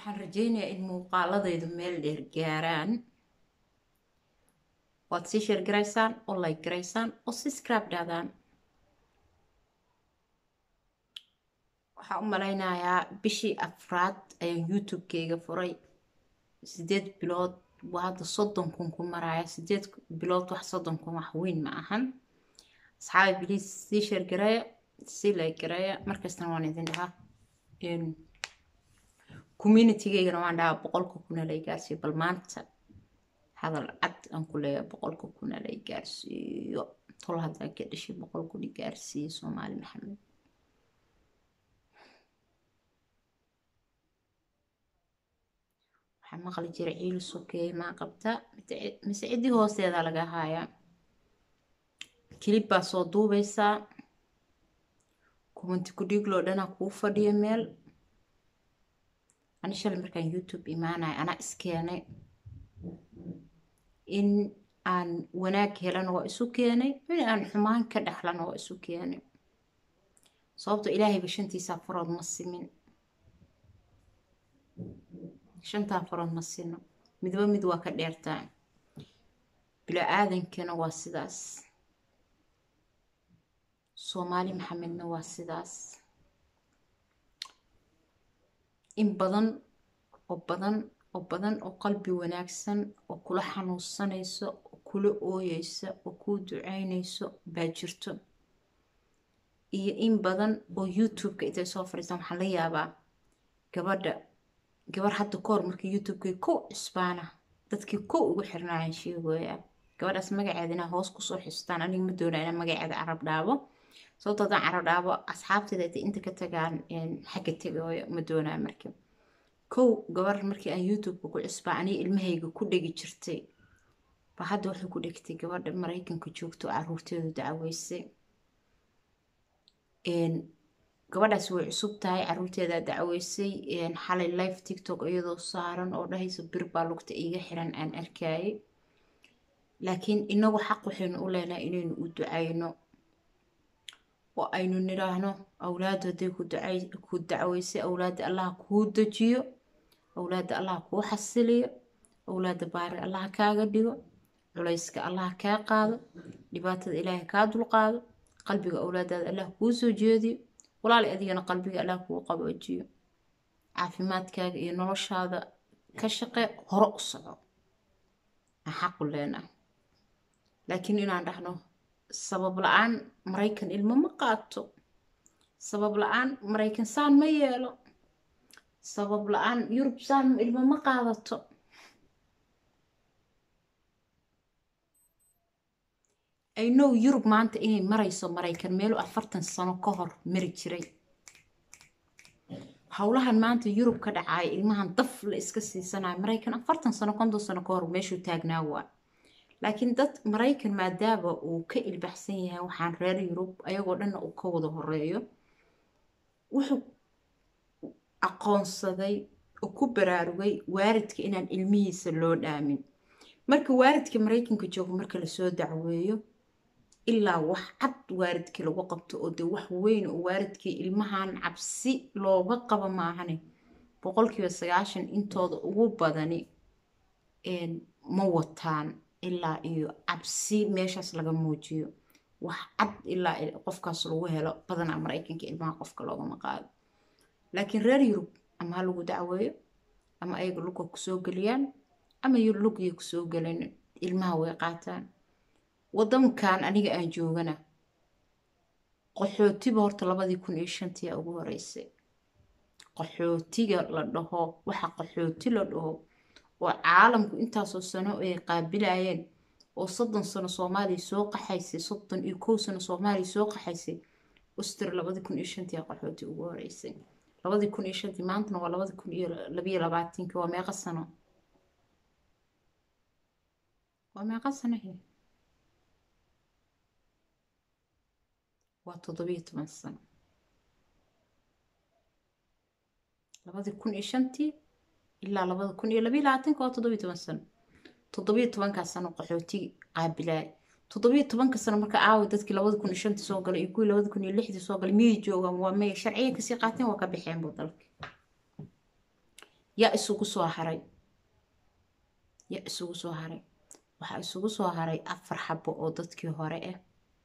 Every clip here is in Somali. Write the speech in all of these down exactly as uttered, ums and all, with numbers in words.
waxaan rajeynayaa in muuqaaladaydu meel dheer gaaraan waad sii share garaysaan oo like garaysaan oo subscribe dhaadaan. waxaan u malaynayaa bishii afraad ayaan youtube-kayga furay. sideed bilood waa hadda soddon kun ku maraya. sideed bilood wax soddon kun wax weyn ma ahan. asxaabi biliis sii share garaya sii like garaya. markastana waan idin dhahaa community-gaygana waan dhahaa boqolka kuna lay gaarsiiyo. bal maanta hadal cad aan ku leeyahay boqolka kuna lay gaarsiiyo. tol haddaa ka dhashay boqol kun i gaarsiiyo Soomaali Maxamed. waxaan maqli jiray ciil sokeeye maa qabta mise ciddii hoosteeda laga haayaa. kilib baa soo duubaysaa kumanti ku dhiigloo dhanaa kuu fadhiya meel. ani shalay markaan youtube imaanaya anaa iskeenay in aan wanaag helana waa isu keenay, in aan xumaan ka dhaxlana waa isu keenay. sababto ilaahayba shantiisaa farood ma simin. shantaa farood ma sino, midba mid waa ka dheertaa. bila-aadankana waa sidaas, Soomaali Maxamedna waa sidaas. in badan oo badan oo badan oo qalbi wanaagsan oo kula xanuunsanayso oo kula ooyeysa oo kuu ducaynayso baa jirto, iyo in badan oo youtube-ka intay soo fadhiistaan. waxaan la yaabaa gabadha gabar hadda kahor markii youtube-kay kow cusbaana dadkii kow ugu xirnaayan sheegooyaa. gabadhaas magaceedina hoos kusoo xistaan. aniga ma doonaa inaan magaceeda carab dhaabo, sababto haddaan carab dhaabo asxaabteeda intay inta ka tagaan xagga tegooyo ma doonaa. marka kow gabar markii aan youtube-ka ku cusbaa aniga ilmahayga ku dhegi jirtay ba hadda waxay ku dhegtay gabadha Maraykanka joogto caruurteedu dacweysay. gabadhaas way cusub tahay, caruurteeda dacweysay. xalay live tiktok iyadoo saaran oo dhahaysa bir baa lugta iiga xiran aan arkayay. laakiin inagu xaq waxaynu u leenahay inaynu u ducayno oo aynu nidhaahno awlaadu hadday ku dacweysay awlaada allah kuu dejiyo, awlaada allah kuu xasiliyo, awlaada baari allah kaaga dhigo, culayska allah kaa qaado, dhibaatada ilaahay kaa dulqaado, qalbiga awlaadaada allah kuu soo jeediyo, walaali adigana qalbiga allah kuu qaboojiyo, caafimaadkaaga iyo noloshaada ka shaqee, hore u soco aan xaq u leenahay. laakiin inaan dhahno sabab la-aan Maraykan ilmo ma qaato, sabab la-aan Maraykan saan ma yeelo, sabab la-aan Yurub saan ilmo ma qaadato. I know Yurub maanta inay marayso Maraykan meelo afartan sano ka hor mari jiray. howlahan maanta Yurub ka dhacay ilmahan daf la iska siisanayo Maraykan afartan sano konton sano ka hor meeshuu taagnaa waa. laakiin dad Maraykan maadaaba uu ka ilbaxsan yahay waxaan reer Yurub ayagoo dhanna uu ka wada horeeyo, wuxuu aqoonsaday oo ku baraarugay waaridka inaan ilmihiisa loo dhaamin. marka waaridka Maraykanka joogo marka lasoo dacweeyo ilaa wax cad waaridkii lagu qabto oo dee wax weyn oo waaridkii ilmahan cabsi looga qabo maahane boqolkiiba sagaashan intooda ugu badani ma wataan ilaa iyo cabsi meeshaas laga muujiyo. wax cad ilaa qofkaas lagu helo badanaa Maraykanka ilmaha qofka loogama qaado. laakiin reer Yurub ama ha lagu dacweeyo ama ayaga luga kusoo geliyaan ama yur lugiya kusoo gelin ilmaha way qaataan. wadankan aniga aan joogana qaxootiba horta labadii kun iyo shantii ugu horeysay. qaxootiga la dhaho waxa qaxooti la dhaho oo caalamku intaasoo sano ay qaabilayeen oo soddon sano Soomaaliya soo qaxaysay, soddon iyo kow sano Soomaaliya soo qaxaysay. Australia labadii kun iyo shantii qaxooti ugu horeysay. labadii kun iyo shantii maantana waa labadii kun iyo laba iyo labaatan waa meeqa sano? waa meeqa sano hee? waa toddobiyo toban sano. labadii kun iyo shantii ilaa labada kun iyo laba iyo labaatanka waa toddobiyo toban sano. toddobiyo tobankaa sano qaxooti qaabilaay. toddobiyo tobanka sano marka aawo dadkii labada kun iyo shantii soo galay iyo kuwii labada kun iyo lixdii soo galay miyay joogaan? waa may sharciga kasii qaateen waa ka baxeen buu dalka. yaa isugu soo haray yaa isugu soo haray waxaa isugu soo haray afar xabo oo dadkii hore ah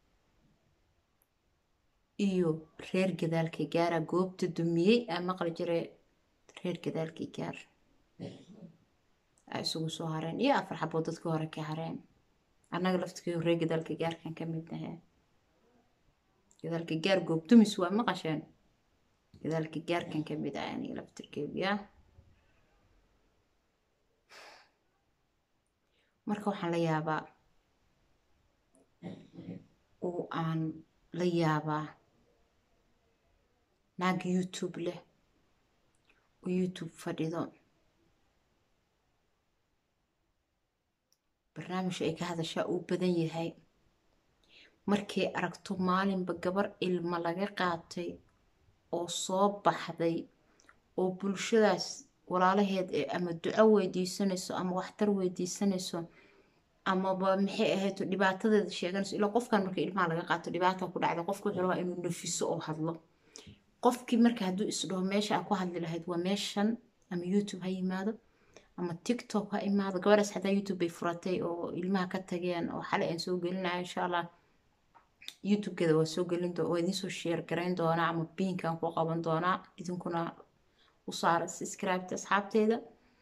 iyo reer gadaalka gaara goobta dumiyey aa maqli jiray reer gadaalkii gaar aa isugu soo hareen iyo afar xabo dadkii hore ka hareen annaga laftikii reer gadaalka gaarkan ka mid nahay gadaalka gaar goob dumis waa maqasheen gadaalka gaarkan ka mid ah aniga laftirkeeya marka waxaan la yaabaa oo aan la yaabaa naag youtube leh oo youtube fadhido barnaamij ay ka hadashaa uu badan yahay markay aragto maalinba gabar ilma laga qaatay oo soo baxday oo bulshadaas walaalaheed ee ama duco weydiisanayso ama waxtar weydiisanayso amaba maxay ahayd dhibaatadeeda sheeganayso ilaa qofkan marka ilmaha laga qaato dhibaata ku dhacda qofku wuxuu rabaa inuu nafiso oo hadlo qofkii marka hadduu isdhaho meesha aa ku hadli lahayd waa meeshan ama youtube ha yimaado ama tiktok ha imaado gabadhaas xataa youtube bay furatay oo ilmaha ka tageen oo xalay aan soo gelinayo insha allah youtube-geeda waa soo gelin doona waa idinsoo share garayn doonaa ama biinkan ku qaban doonaa idinkuna u saara subscribe-ta asxaabteeda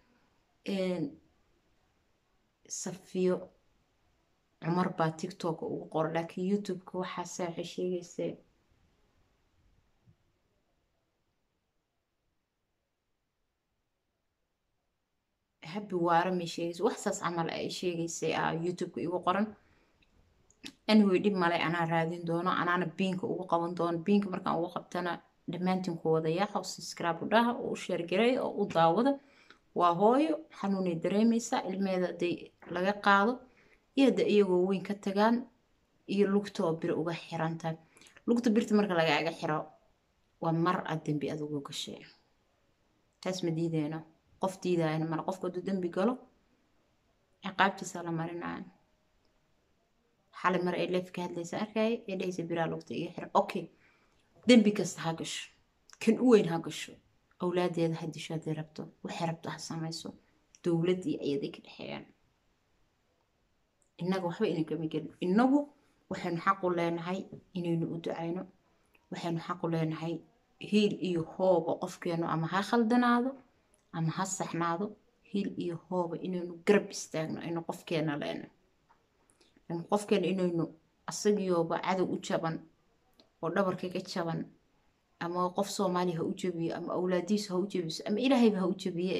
safiyo cumar baa tiktok ugu qora laakiin youtube-ka waxaase waxay sheegaysay habi waara may sheegaysay wax saas camal ay sheegaysay ah youtube-ka igu qoran anyway dhib male anaa raadin doono anaana biinka ugu qaban doono biinka markaan ugu qabtana dhammaantiin ku wada yaaqa oo subscribe u dhaha oo u share garay oo u daawada waa hooyo xanuunay dareemaysaa ilmeeda haday laga qaado iyo hadda iyagoo weyn ka tagaan iyo lugta oo bir uga xirantahay lugta birta marka lagaaga xiro waa mar aad dembi adugu gashay taas ma diideyno qof diidayana mara qofka hadduu dembi galo ciqaabtiisa la marinayo xalay mar ay leef ka hadlaysa arkay ee dhaysa biraa lugta iga xiran okay dembi kasta ha gasho kan u weyn ha gasho awlaadeeda ha disho hadday rabto waxay rabto ha samayso dowlad iyo ayaday ka dhexeeyaan innaga waxba inan kama gelin innagu waxaynu xaq u leenahay inaynu u ducayno waxaynu xaq u leenahay hiil iyo hooba qofkeenu ama ha khaldanaado ama ha saxnaado hiil iyo hooba inaynu garab istaagno aynu qofkeena leenahay qofkeena inaynu asagiyooba cadow u jaban oo dhabarka ka jaban ama qof Soomaali ha u jabiyo ama awlaadiisa ha u jabiso ama ilaahayba ha u jabiye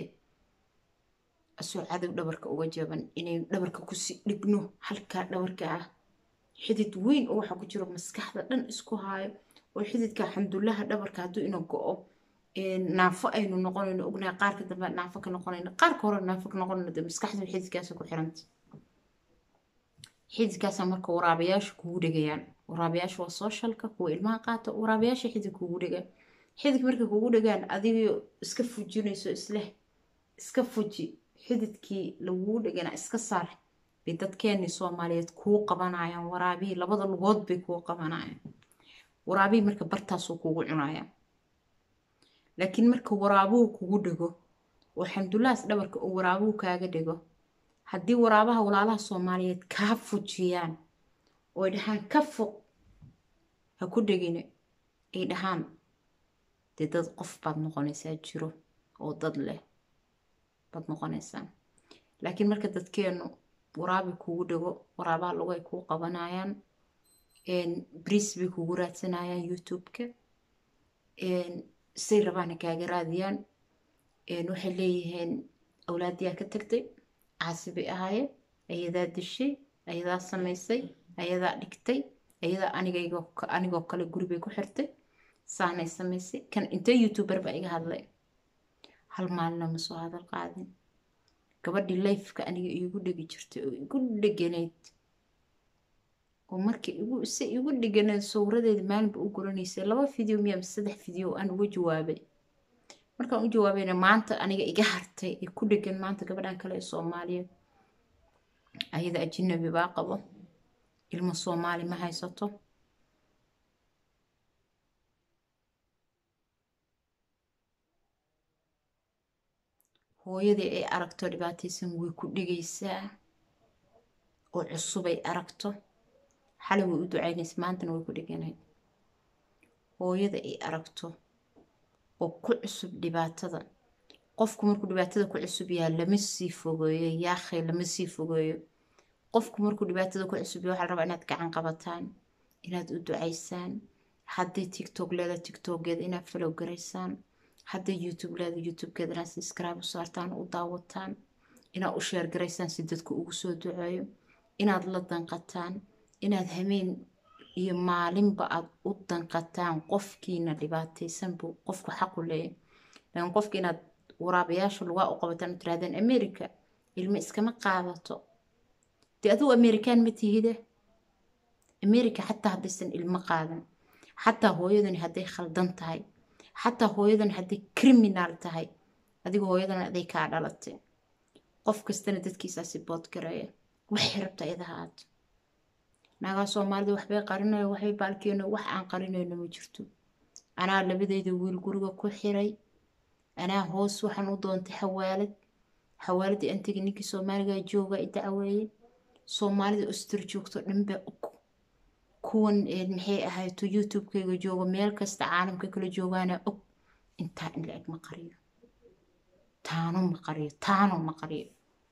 asoo cadow dhabarka uga jaban inaynu dhabarka ku si dhigno halka dhabarka ah xidid weyn oo waxa ku jiro maskaxda dhan isku haayo oo xididka alxamdulillaah dhabarka haduu ina go'o ee naafo aynu noqonayno ognaa qaarka dambe naafo ka noqonayno qaarka hore naafo ka noqonayno maskaxda xididkaas ku xiranta xididkaas marka waraabayaashu kugu dhigayaan waraabayaashu waa socialka kuwa ilmaha qaata waraabayaasha xidid kugu dhiga xidid marka kugu dhigaan adiga iska fujinayso isla iska fuji xididkii lagu dhigana iska saar bay dadkeeni Soomaaliyeed ku qabanayaan waraabi labada lugood bay ku qabanayaan waraabi marka bartaas uu kugu cunaya laakiin marka waraabuhu kugu dhigo oo alxamdulillaah dhabarka uu waraabuhu kaaga dhigo haddii waraabaha walaalaha Soomaaliyeed ka fujiyaan oo dhaxan ka fog ha ku dhigine ay dhaxan dad qof baad noqonaysaa jiro oo dad leh baad noqonaysaa laakiin marka dadkeenu waraabi kugu dhigo waraabaha lagu ay ku qabanayaan een bris bay kugu raadsanayaan youtube-ka een say rabaan kaaga raadiyaan een waxay leeyihiin awlaadiya ka tagtay caasibi ahaye ayadaa dishay ayadaa samaysay ayadaa dhigtay ayadaa anigaygo anigoo kale guribay ku xirtay saanay samaysay kan inta youtuber ba iga hadlay hal maalna ma soo hadal qaadin gabadhii live-ka aniga igu dhigi jirtay oo igu dhiganayd oo markii igu si igu dhiganayd sawiradeeda maalinba u guranaysay laba video miya saddex video aan uga jawaabay markaan u jawaabayna maanta aniga iga hartay ee ku dhigan maanta gabadhan kale ee Soomaaliyeed ayada ajnabi baa qabo ilmo Soomaali ma haysato hooyadii ay aragto dhibaataysan way ku dhigaysaa oo cusubay aragto xalay way u ducaynaysa maantana way ku dhiganay hooyada ay aragto oo ku cusub dhibaatada qofku markuu dhibaatada ku cusub yahay lama sii fogeeyo yaakhay lama sii fogeeyo qofku markuu dhibaatada ku cusub yahay waxaa la rabaa inaad gacan qabataan inaad u ducaysaan haddii tiktok leeda tiktokeeda inaad follow garaysaan haddii youtube leeda youtubekeeda inaad subscribe u saartaan u daawataan inaad u share garaysaan si dadku ugu soo duceeyo inaad la danqataan inaad hameen iyo maalinba aad u danqataan qofkiina dhibaataysan buu qofku xaq u leeyahay laakiin qofka inaad waraabayaasha lugaa u qabataan u tirahdaan america ilmo iskama qaadato dee adigu amerikaan ma tihide america xataa haddaysan ilmo qaadan xataa hooyadani hadday khaldan tahay xataa hooyadani hadday criminal tahay adiga hooyadana aday kaa dhalatay qof kastana dadkiisaasi bood gareeya waxay rabta idaha aad naagaa soomaalida waxbay qarinayo waxbay baalkeeno wax aan qarinayno ma jirto anaa labadayda wiil guriga ku xiray anaa hoos waxaan u doontay xawaalad xawaaladii antiga ninkii soomaaliga jooga i dacweeyey soomaalida ostar joogto dhanba kuwan maxay ahayto youtube-kayga jooga meel kasta caalamka kala joogaana og intaa in la-eg ma qariyo taano ma qariyo taano ma qariyo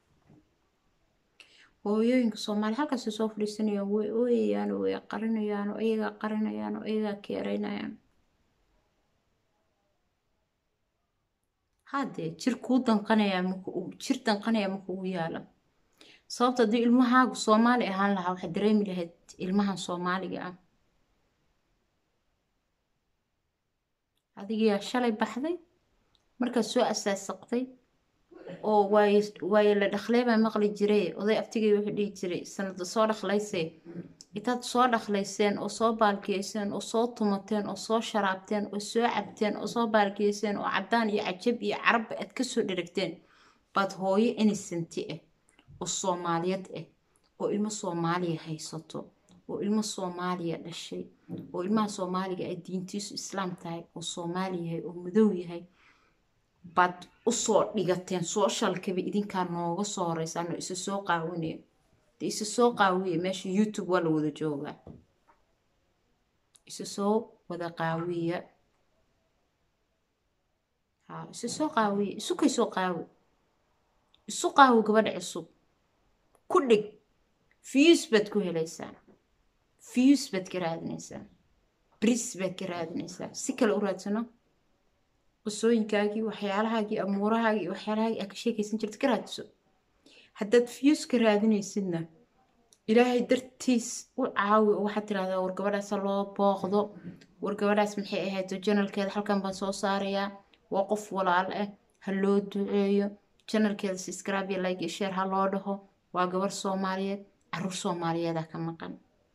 hooyooyinka soomaali halkaasay soo fadhiisanayaan way ooyayaan way qarinayaan oo iyagaa qarinayaan oo iyagaa keeraynayaan haddee jir kuu danqanayaa marka jir danqanayaa marka ugu yaala sababta haddii ilmahaagu soomaali ahaan lahaa waxaad dareemi lahayd ilmahan soomaaliga ah adigiyaa shalay baxday markaad soo asaasaqtay oo waayo waayo la dhaqlay baa maqli jiray oday aftigay wuxuu dhihi jiray sanada soo dhaqlaysay intaad soo dhaqlayseen oo soo baalkiyeyseen oo soo tumateen oo soo sharaabteen oo soo cabteen oo soo baalkiyeyseen oo caddaan iyo cajab iyo carabba aad ka soo dheragteen baad hooyo innocenti ah oo soomaaliyad ah oo ilmo soomaaliya haysato oo ilmo soomaaliya dhashay oo ilmaha soomaaliga ay diintiisu islaam tahay oo soomaali yahay oo madow yahay baad usoo dhigateen sooshalkaba idinkaa nooga soo horeysaan oo isa soo qaawinaya de isa soo qaawiya meesha youtube waa la wada joogaa isa soo wada qaawiya ha isa soo qaawiya isukay soo qaawi isu qaawi gabadha cusub ku dhig fiyus baad ku helaysaa fiyus baad ka raadinaysaa bris baad ka raadinaysaa si kale u raadsano qisooyinkaagii waxyaalahaagii amuurahaagii waxyaalahaagii aad ka sheekaysan jirta ka raadso haddaad fiyus ka raadinaysidna ilaahay dartiis u caawi oo waxaad tirahdaa war gabadhaasa loo booqdo war gabadhaas maxay ahayd janalkeeda halkan baan soo saarayaa waa qof walaal ah ha loo duceeyo janalkeeda subscribe iyo like iyo share ha loo dhaho waa gabar soomaaliyeed caruur soomaaliyeeda ka maqan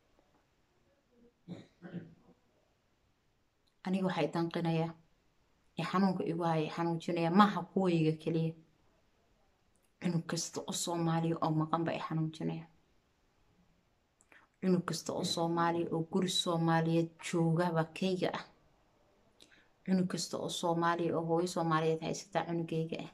aniga waxay danqinayaa ee xanuunka igu haya xanuujinaya maaha kuwayga keliya cunug kasta oo soomaaliya oo maqan ba ay xanuujinaya cunug kasta oo soomaaliya oo guri soomaaliyeed joogaba kayga ah cunug kasta oo soomaaliya oo hooyo soomaaliyeed haysataa cunugayga ah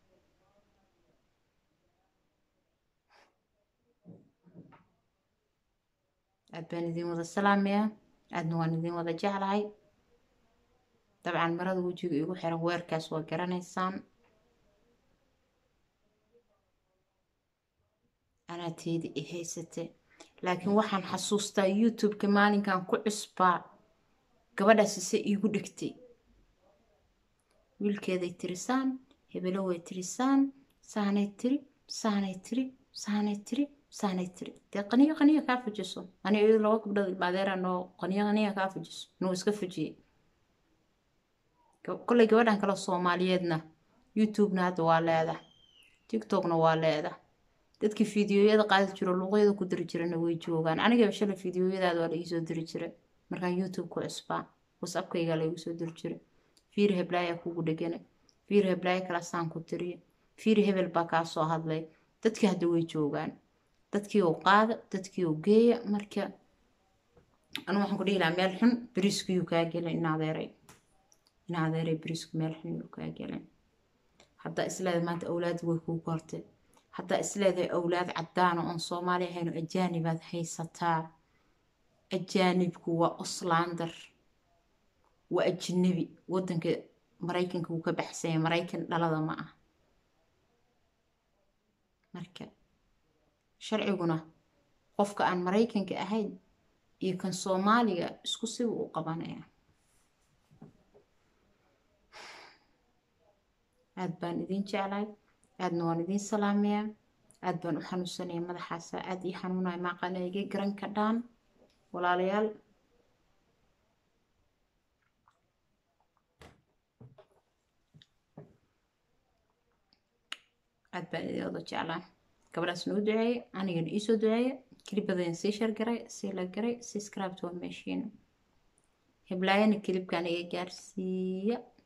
aad baan idin wada salaamaya aadna waan idin wada jeclahay dabcan marada wejiga igu xiran weerkaas waa garanaysaan anaa teedi i haysate laakiin waxaan xasuustaa youtube-ka maalinkan ku cusbaa gabadhaasi se iigu dhigtay wiilkeeday tirisaan hebelo way tirisaan saanay tiri saanay tiri saanay tiri saanay tiri dee qaniyo qaniyo kaa fujiso aniga iyado laba gabdhood ilmaadeera noo qaniyo qaniyo kaa fujiso nuu iska fujiyey kolley gabadhan kale soomaaliyeedna youtube-na hadda waa leedah tiktokna waa leedah dadkii fiidiyoyada qaadi jiro luuqyada ku diri jirana way joogaan aniga shalay fiidiyoyadaada waa la iisoo diri jiray markaan youtube ku cusbaa whatsappkayga la igu soo diri jiray fiir heblaaya kugu dhegana fiir heblaaya kalasaan ku tiriya fiir hebel baa kaa soo hadlay dadkii hadda way joogaan dadkii oo qaada dadkii oo geeya marka anu waxaan ku dhihi lahaa meel xun beriskiyuu kaa gelin in adeeray in adeeray berisku meel xun yuu kaa gelin haddaa isleedahay maanta awlaad way kuu kortay haddaa isleedahay awlaad caddaana oon soomaali ahayno ajaanibaad haysataa ajaanibku waa oslaandar waa ajnabi waddanka maraykanka wuu ka baxsanya maraykan dhalada ma ah marka sharciguna qofka aan maraykanka ahayn iyo kan soomaaliga isku siba u qabanaya aad baan idin jeclahay aadna waan idin salaamayaa aad baan u xanuunsanaya madaxaasa aad ii xanuunaya maaqana iga garan ka dhaan walaalayaal aad baan idin wada jeclaa gabadhaas noo duceeye anigana iisoo duceeye kilibadeen sii shargaray sii la garay subscribe waa meeshiina heblaayana kilibkan iga gaarsiiya